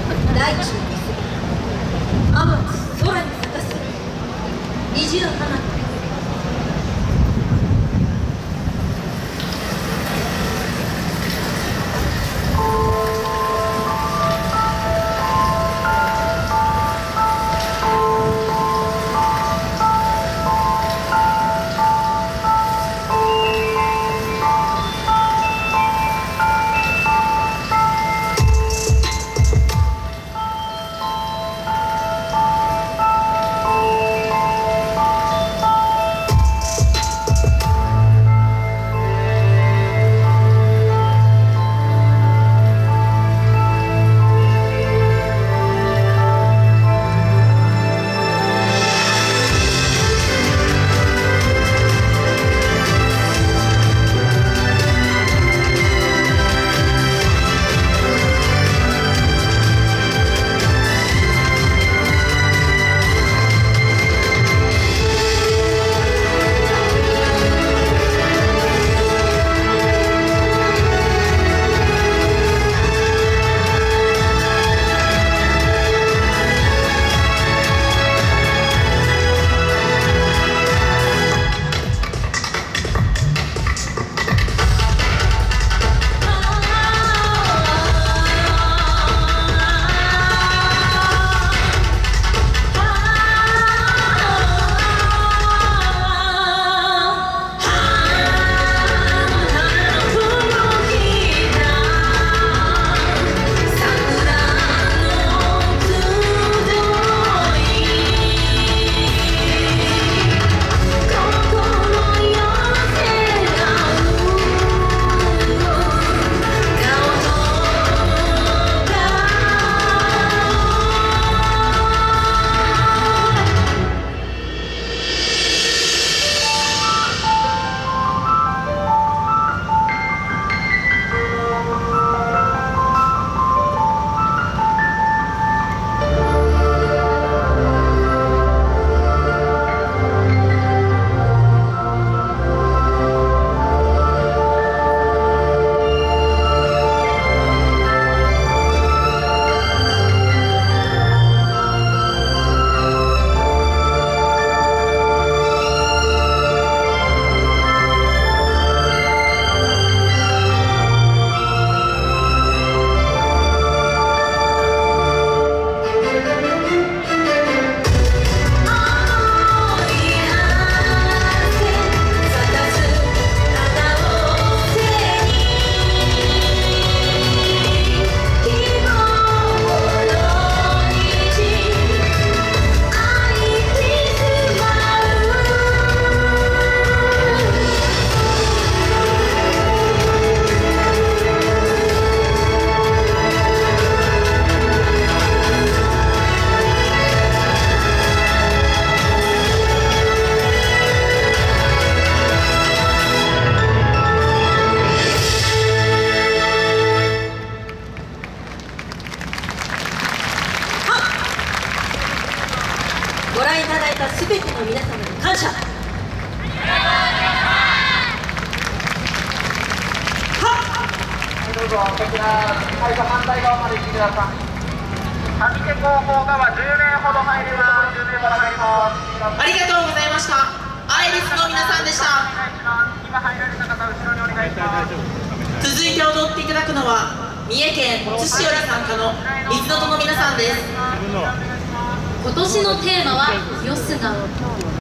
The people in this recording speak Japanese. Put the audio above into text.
大地に見せる天津空に咲かせる虹の花。ご覧いただいたすべての皆様に感謝。 どうぞこちら会場反対側まで行ってください。上手後方側10名ほど入ります。10名ほど入ります。 ありがとうございました。アイリスの皆さんでした。 今入られた方後ろにお願いします。 続いて踊っていただくのは三重県津市より参加の水の戸の皆さんです。 今年のテーマは清須川。